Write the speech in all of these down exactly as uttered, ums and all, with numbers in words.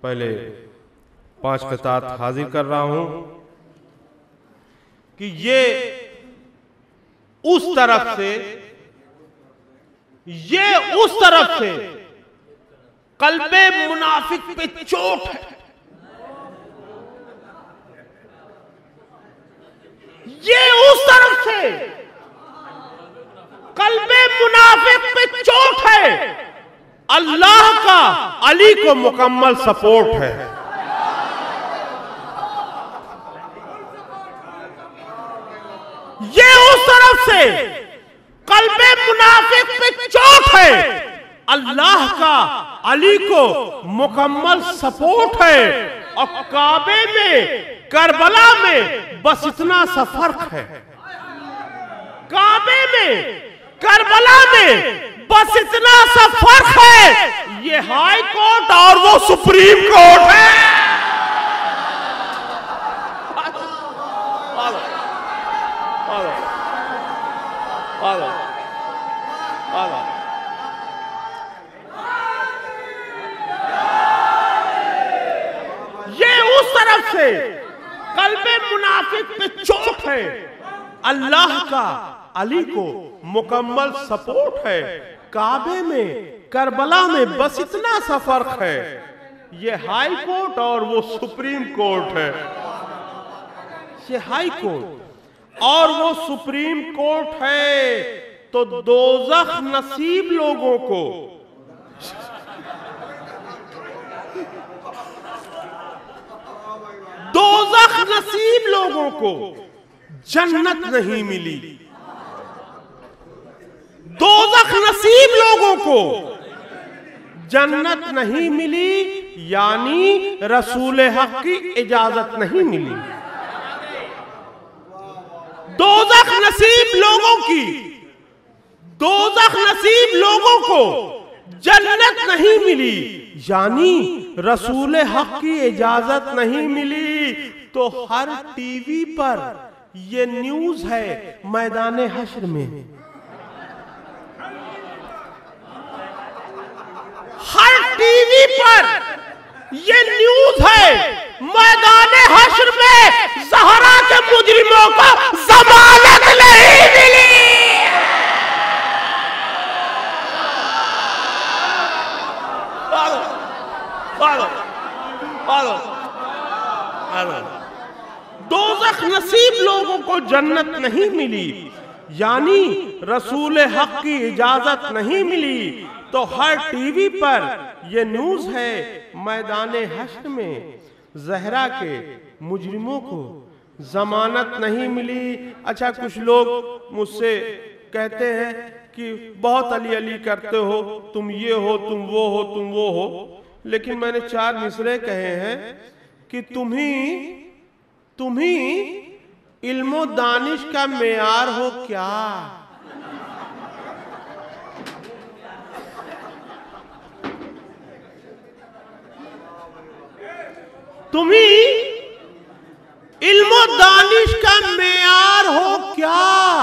पहले पांच क़ितात हाजिर कर रहा हूं कि ये उस तरफ से, ये उस तरफ से कल्बे मुनाफिक पे चोट है। ये उस तरफ से कल्बे मुनाफिक पे चोट है। अल्लाह का अली को मुकम्मल सपोर्ट है। ये उस तरफ से कल्बे मुनाफिक पे चोट है। अल्लाह का अली को मुकम्मल सपोर्ट है। और काबे में, करबला में बस इतना सा फर्क है। काबे में, करबला में बस इतना सा फर्क है। ये हाई कोर्ट और वो सुप्रीम कोर्ट है। ये उस तरफ से कल्बे मुनाफिक पे चोट है। अल्लाह का अली को मुकम्मल सपोर्ट है। काबे में, करबला में बस इतना सा फर्क है। ये हाई कोर्ट और वो सुप्रीम कोर्ट है। ये हाई कोर्ट और वो सुप्रीम कोर्ट है। तो दोज़ख नसीब लोगों को, दोज़ख नसीब लोगों को जन्नत नहीं मिली। दोज़ख नसीब लोगों को जन्नत नहीं मिली, यानी रसूल हक की इजाजत नहीं मिली। दोज़ख नसीब लोगों की, दोज़ख नसीब लोगों को जन्नत नहीं मिली, यानी रसूल हक की इजाजत नहीं मिली। तो हर टीवी पर ये न्यूज है मैदाने हश्र में। हर टीवी पर ये न्यूज है मैदाने हश्र में ज़हरा के मुजरिमों को जमानत नहीं मिली। दोज़ख नसीब लोगों को जन्नत नहीं मिली, यानी रसूल हक की इजाजत नहीं मिली। तो हर टीवी पर यह न्यूज है मैदाने हश्र में ज़हरा के मुजरिमों को जमानत नहीं मिली। अच्छा, कुछ लोग मुझसे कहते हैं कि बहुत अली अली करते हो, तुम ये हो, तुम वो हो, तुम वो हो। लेकिन मैंने चार मिसरे कहे हैं कि तुम्ही तुम्ही इल्मो दानिश का मेयार हो क्या। तुम्ही इल्मो दानिश का मेयार हो क्या।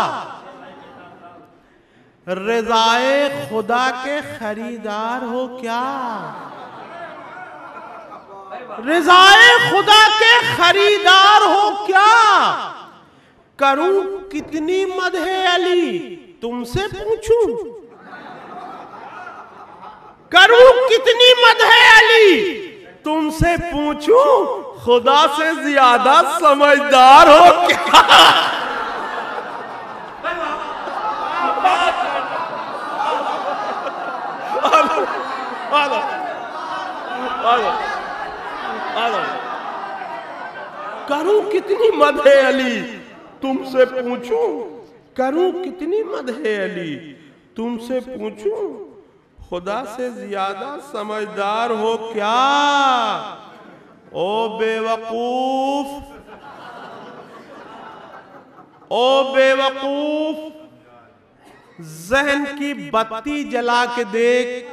रज़ाए खुदा के खरीदार हो क्या। रज़ाए खुदा के खरीदार हो क्या। करूं कितनी मदहे अली तुमसे पूछूं। करूं कितनी मदहे अली तुमसे पूछूं। खुदा से ज्यादा समझदार हो क्या। करूं कितनी मदहे अली तुमसे पूछूं। करूं कितनी मदहे अली तुमसे पूछूं। खुदा से ज्यादा समझदार हो क्या। ओ बेवकूफ, ओ बेवकूफ, जहन की बत्ती जला के देख।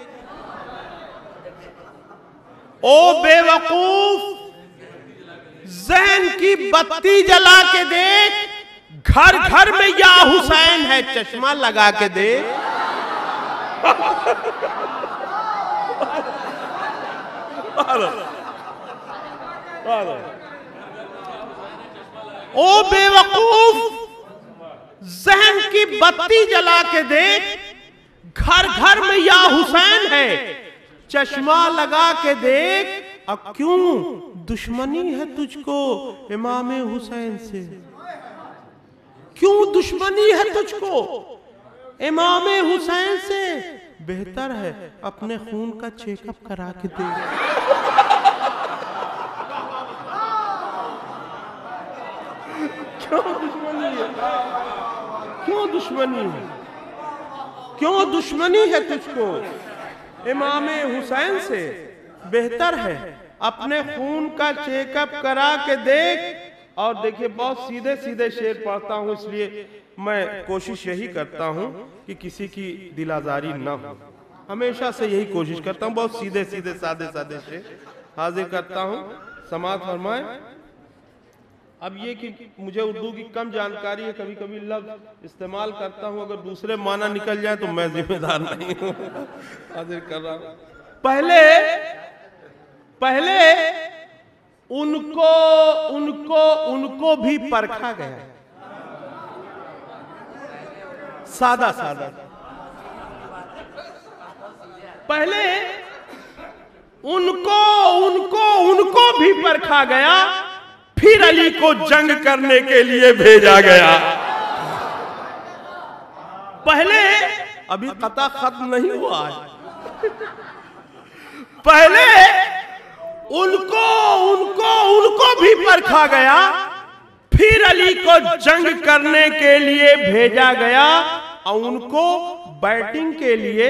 ओ बेवकूफ, जहन की बत्ती जला के देख। घर घर में या हुसैन है, चश्मा लगा के देख। ओ बेवकूफ, जहन की बत्ती जला के देख, घर घर में या हुसैन है। चश्मा लगा के देख, अब क्यों दुश्मनी है तुझको इमाम हुसैन से? क्यों दुश्मनी है तुझको इमाम हुसैन से? बेहतर है अपने खून का चेकअप करा के दे। क्यों दुश्मनी है? क्यों दुश्मनी है? क्यों दुश्मनी है तुझको इमाम हुसैन से? बेहतर है अपने खून का चेकअप करा के देख। और देखिए, बहुत सीधे सीधे शेर पढ़ता हूँ, इसलिए मैं कोशिश यही करता हूँ कि किसी की दिल आजारी ना हो। हमेशा से यही कोशिश करता हूँ, बहुत सीधे सीधे सादे सादे शेर हाजिर करता हूँ। समाअत फरमाए। अब ये कि मुझे उर्दू की कम जानकारी है, कभी कभी लफ्ज इस्तेमाल करता हूँ, अगर दूसरे माना निकल जाए तो मैं जिम्मेदार नहीं हूँ। हाजिर कर रहा हूँ। पहले पहले उनको उनको उनको भी परखा गया। सादा सादा पहले उनको उनको उनको भी परखा गया, फिर अली को जंग करने के लिए भेजा गया। पहले, अभी कता खत्म नहीं हुआ है, पहले उनको उनको उनको भी परखा गया, फिर अली को जंग करने के लिए भेजा गया। और उनको बैटिंग के लिए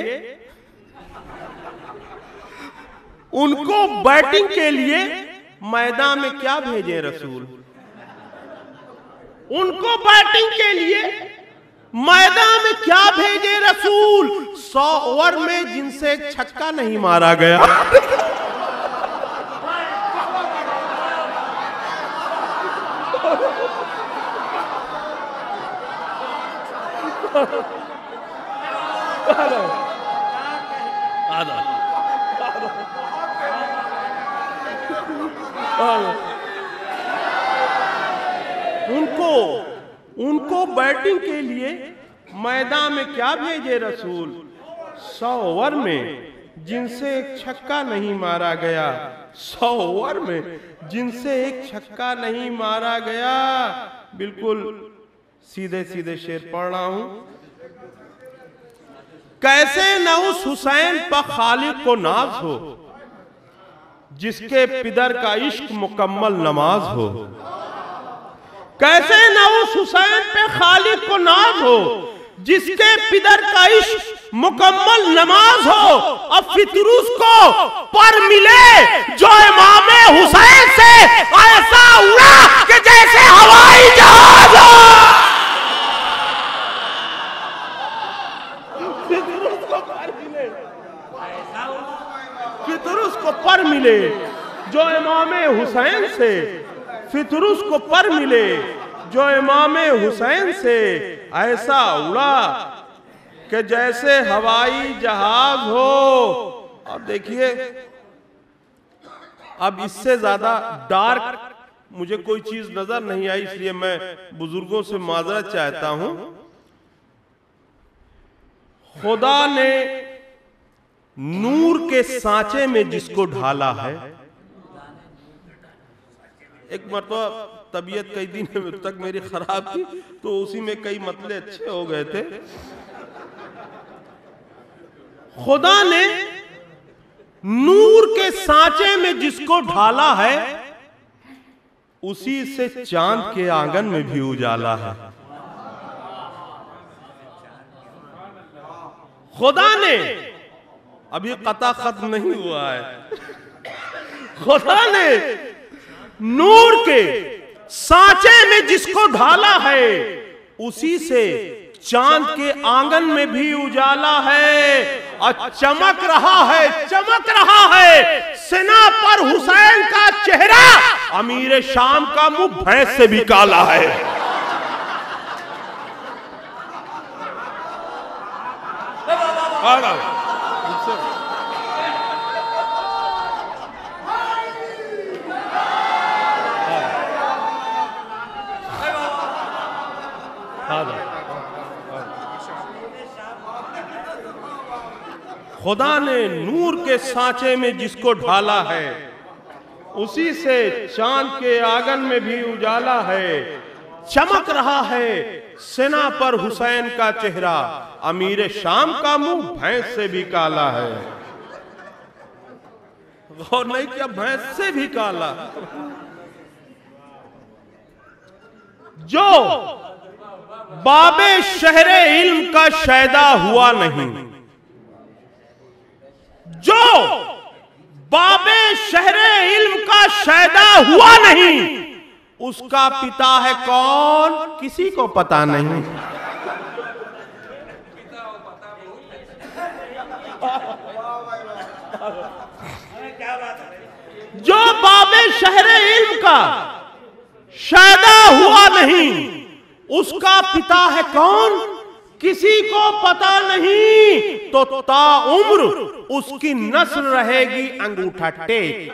उनको बैटिंग के लिए मैदान में क्या भेजे रसूल? उनको बैटिंग के लिए मैदान में क्या भेजे रसूल? सौ ओवर में जिनसे छक्का नहीं मारा गया। उनको उनको बैटिंग के लिए मैदान में क्या भेजे रसूल? सौ ओवर में जिनसे एक छक्का नहीं मारा गया। सौ ओवर में जिनसे एक छक्का नहीं मारा गया। बिल्कुल सीधे सीधे शेर पढ़ रहा हूं। कैसे न उस हुसैन पर खालिक को नाज हो, जिसके पिदर का इश्क मुकम्मल नमाज हो। कैसे न उस हुसैन पे खालिक को नाज हो, जिसके पिदर का इश्क मुकम्मल नमाज हो। और फितरूस को पर मिले जो इमाम हुसैन से ऐसा उड़ा कि जैसे हवाई जहाज हो। फितरूस को पर मिले, फितरूस को पर मिले जो इमाम हुसैन से, फितरूस को पर मिले जो इमाम हुसैन से ऐसा उड़ा कि जैसे हवाई जहाज हो। अब देखिए, अब इससे ज्यादा डार्क मुझे कोई चीज नजर नहीं आई, इसलिए मैं बुजुर्गों से माजरत चाहता हूं। खुदा ने नूर के सांचे में जिसको ढाला है। एक मरतबा तबीयत कई दिन तक मेरी खराब थी, तो उसी में कई मतले अच्छे हो गए थे। खुदा ने नूर के सांचे में जिसको ढाला है, उसी से चांद के आंगन में भी उजाला है। खुदा ने, अभी कता खत्म नहीं हुआ है, खुदा ने नूर के सांचे में जिसको ढाला है, उसी से चांद के आंगन में भी उजाला है। और चमक रहा है, चमक रहा है सिना पर हुसैन का चेहरा, अमीर शाम का मुंह भैंस से भी काला है। खुदा ने नूर के सांचे में जिसको ढाला है, उसी से चांद के आंगन में भी उजाला है। चमक रहा है सेना पर हुसैन का चेहरा, अमीर शाम का मुंह भैंस से भी काला है। गौर नहीं किया, भैंस से भी काला। जो बाबे शहरे इल्म का शैदा हुआ नहीं, जो बाबे शहरे इल्म का शैदा हुआ नहीं, उसका पिता है कौन किसी को पता नहीं। जो बाबे शहरे इल्म का शैदा हुआ नहीं, उसका पिता है कौन किसी को पता नहीं, तो ताउम्र उसकी नस्ल रहेगी अंगूठा टेक।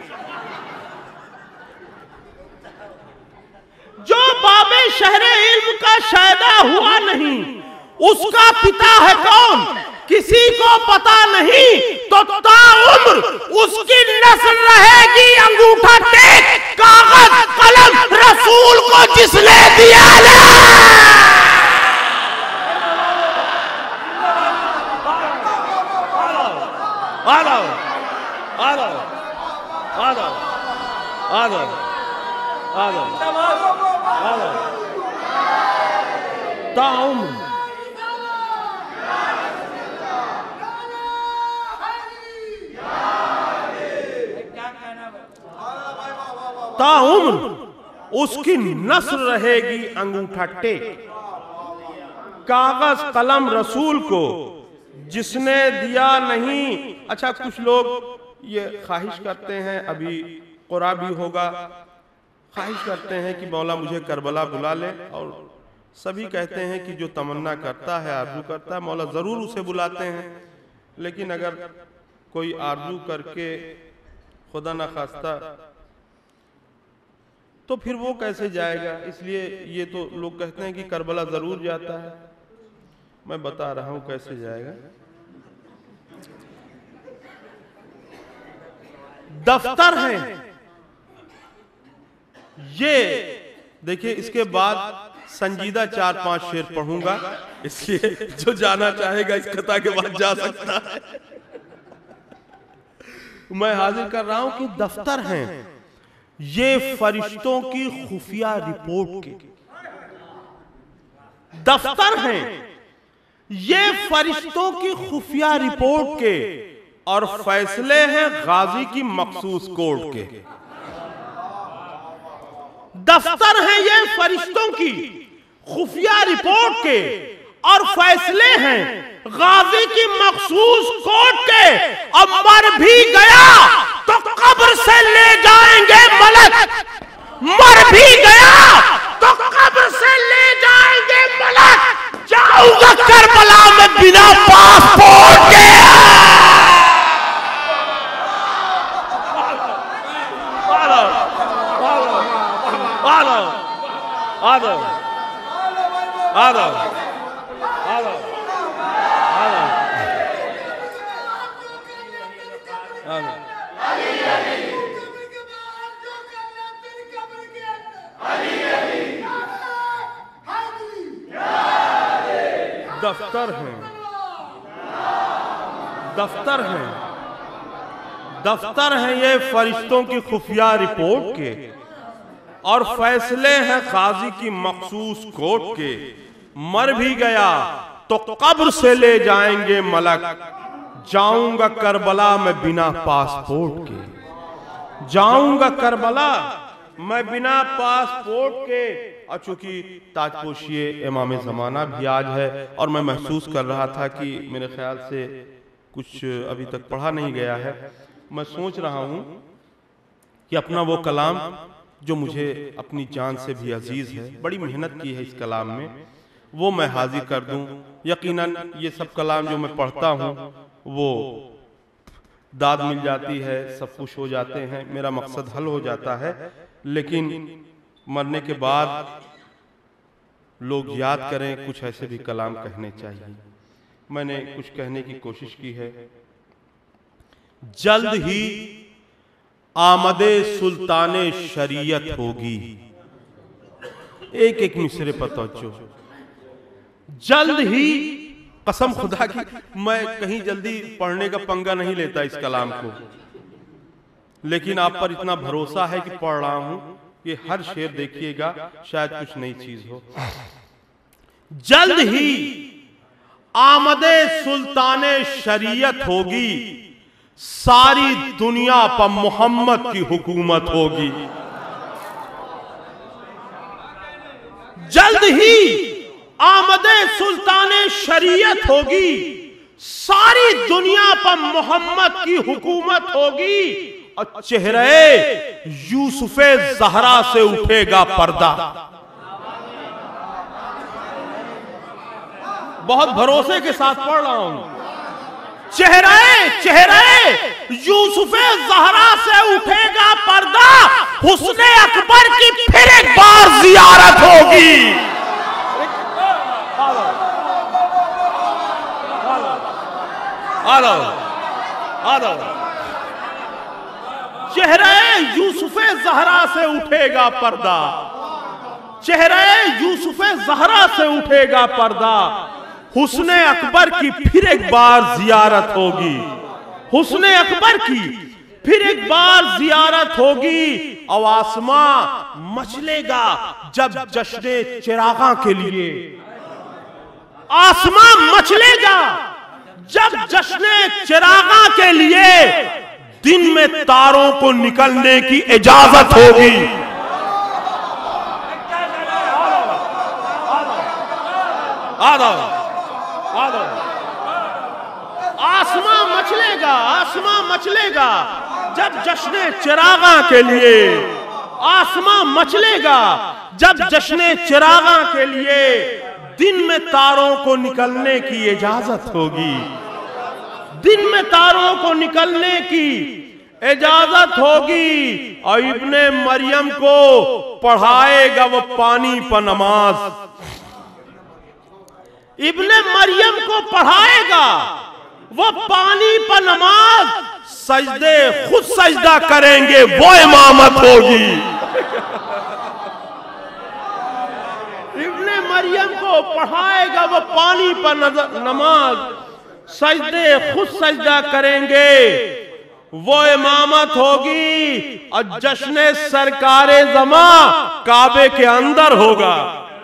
जो बाबे शहरे इल्म का शैदा हुआ नहीं, उसका पिता है कौन किसी को पता नहीं, तो ताउम्र उसकी नस्ल रहेगी अंगूठा टेक। कागज कलम रसूल को जिसने दिया ना, आ जाओ आ जाओ आ जाओ आ जाओ आ जाओ आ जाओ। ताउम्र ताउम्र उसकी नस्ल रहेगी अंगूठा टेक। कागज कलम रसूल को जिसने दिया नहीं। अच्छा, कुछ लोग ये ख्वाहिश करते हैं, अभी क़ुरा भी होगा, ख्वाहिश करते हैं कि मौला मुझे करबला बुला ले, और सभी कहते हैं कि जो तमन्ना करता है, आरजू करता है, मौला ज़रूर उसे बुलाते हैं। लेकिन अगर कोई आरजू करके खुदा न खास्ता, तो फिर वो कैसे जाएगा। इसलिए ये तो लोग कहते हैं कि करबला ज़रूर जाता है। मैं बता रहा हूँ कैसे जाएगा। दफ्तर है ये, देखिए इसके बाद संजीदा चार पांच शेर पढ़ूंगा, इसलिए जो जाना चाहेगा इस कथा के बाद जा सकता है। मैं हाजिर कर रहा हूं कि दफ्तर हैं ये फरिश्तों की खुफिया रिपोर्ट के। दफ्तर हैं ये फरिश्तों की खुफिया रिपोर्ट के, और फैसले हैं गाजी की मखसूस कोर्ट के। दफ्तर हैं ये फरिश्तों की खुफिया रिपोर्ट के, और फैसले हैं गाजी की मखसूस कोर्ट के। अब मर भी गया तो कब्र से ले जाएंगे मलक, मर भी गया तो कब्र से ले जाएंगे मलक। जाऊंगा करबला में बिना पासपोर्ट के। आ जाओ आ जाओ आ जाओ आ जाओ। दफ्तर हैं दफ्तर हैं दफ्तर हैं ये फरिश्तों की खुफिया रिपोर्ट के, और फैसले हैं काजी की मखसूस कोर्ट के। मर भी गया तो कब्र से ले जाएंगे मलक। जाऊंगा करबला में बिना पासपोर्ट के, जाऊंगा करबला मैं बिना पासपोर्ट के। और चूंकि ताजपोशिए इमाम ज़माना भी आज है, और मैं महसूस कर रहा था कि मेरे ख्याल से कुछ अभी तक पढ़ा नहीं गया है। मैं सोच रहा हूँ कि अपना वो कलाम जो मुझे अपनी जान से भी अजीज है, बड़ी मेहनत की है इस कलाम में, वो मैं हाजिर कर दूं। यकीनन ये सब कलाम जो मैं पढ़ता हूँ वो दाद मिल जाती है, सब कुछ हो जाते हैं, मेरा मकसद हल हो जाता है। लेकिन मरने के बाद लोग याद करें, कुछ ऐसे भी कलाम कहने चाहिए। मैंने कुछ कहने की कोशिश की है। जल्द ही आमदे सुल्ताने शरीयत होगी। एक एक मिसरे पर तवज्जो। जल्द ही, कसम खुदा की, मैं कहीं जल्दी पढ़ने का पंगा नहीं लेता इस कलाम को, लेकिन आप पर इतना भरोसा है कि पढ़ रहा हूं। ये हर शेर देखिएगा, शायद कुछ नई चीज हो। जल्द ही आमदे सुल्ताने शरीयत होगी, सारी दुनिया पर मोहम्मद की हुकूमत होगी। जल्द ही आमदे सुल्ताने शरीयत होगी, सारी दुनिया पर मोहम्मद की हुकूमत होगी, और चेहरे यूसुफे ज़हरा से उठेगा पर्दा। बहुत भरोसे के साथ पढ़ रहा हूं। चेहरे चेहरे यूसुफे ज़हरा से उठेगा पर्दा, हुस्ने अकबर की फिर एक बार जियारत होगी। चेहरे यूसुफे ज़हरा से उठेगा पर्दा, चेहरे यूसुफे ज़हरा से उठेगा पर्दा, हुस्ने अकबर की फिर एक बार जियारत होगी। हुस्ने अकबर की फिर एक बार जियारत होगी, और आसमां मचलेगा जब जश्ने चिरागा के लिए। आसमां मचलेगा जब जश्ने चिरागा के लिए दिन में तारों को निकलने की इजाजत होगी। आसमां मचलेगा, आसमां मचलेगा जब जश्ने चिरागा के लिए। आसमां मचलेगा जब जश्ने चिरागा के लिए दिन में तारों को निकलने की इजाजत होगी। दिन में तारों को निकलने की इजाजत होगी, और इब्ने मरियम को पढ़ाएगा वो पानी पर नमाज। इब्ने मरियम को पढ़ाएगा वो पानी पर नमाज, सजदे खुद सजदा करेंगे वो इमामत होगी। इब्ने मरियम को पढ़ाएगा वो पानी पर नमाज, सजदे खुद सजदा करेंगे वो इमामत होगी, और जश्न सरकारे ज़मा काबे के अंदर होगा।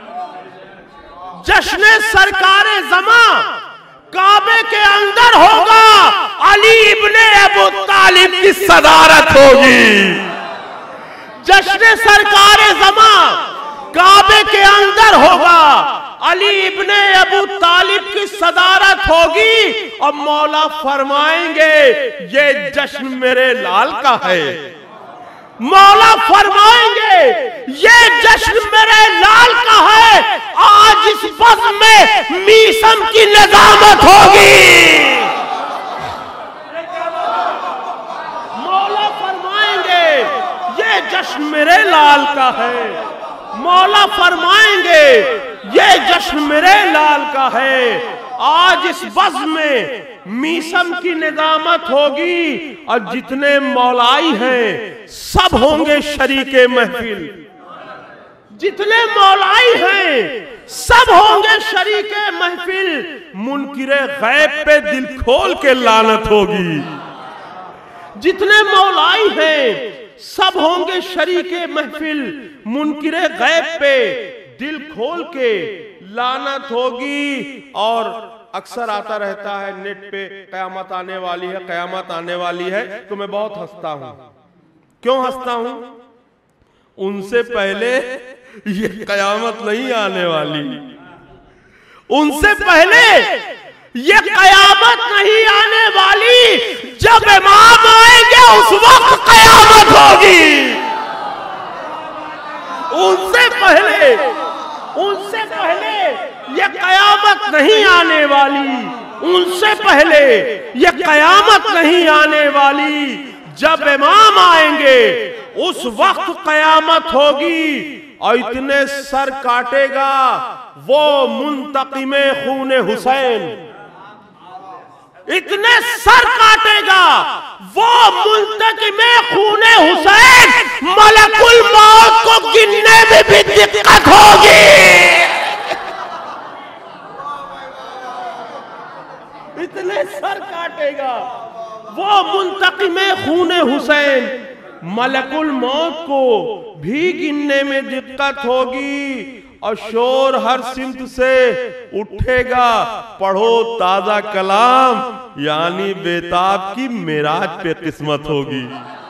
जश्न सरकारे ज़मा काबे के अंदर होगा, अली इब्ने अबू तालिब की सदारत होगी। जश्न सरकारे ज़मा काबे के अंदर होगा, अली इब्ने अबू तालिब की सदारत होगी, और मौला फरमाएंगे ये जश्न मेरे लाल का है। मौला फरमाएंगे ये जश्न मेरे लाल का है, आज इस बज़्म में मीसम की निज़ामत होगी। मौला फरमाएंगे ये जश्न मेरे लाल का है। मौला फरमाएंगे ये जश्न मेरे लाल का है, आज इस बज़्म में मीसम की निज़ामत होगी, और जितने मौलाई हैं सब होंगे शरीके महफिल। जितने मौलाई हैं सब होंगे शरीके महफिल। मुनकिरे गैब पे दिल खोल के लानत होगी। जितने मौलाई हैं सब होंगे शरीके महफिल। मुनकिरे गैब पे दिल खोल के लानत होगी। और अक्सर आता रहता है नेट पे, कयामत आने वाली है, कयामत आने वाली है, तो मैं बहुत हंसता हूं। क्यों हंसता हूं? उनसे पहले ये कयामत नहीं आने वाली। उनसे पहले ये कयामत नहीं आने वाली। जब इमाम आएंगे उस वक्त कयामत होगी। उनसे पहले उनसे पहले ये कयामत नहीं आने वाली। उनसे पहले ये कयामत नहीं आने वाली। जब इमाम आएंगे उस वक्त कयामत होगी, और इतने सर काटेगा वो मुंतकिमे खून हुसैन। इतने सर काटेगा वो मुंतकिमे खूने हुसैन मलकुल मौत को गिनने में भी दिक्कत होगी। इतने सर काटेगा वो मुंतकिमे खूने हुसैन, मलकुल मौत को भी गिनने में दिक्कत होगी और शोर हर सिमत से उठेगा। पढ़ो ताजा कलाम, यानी बेताब की मेराज पे किस्मत होगी।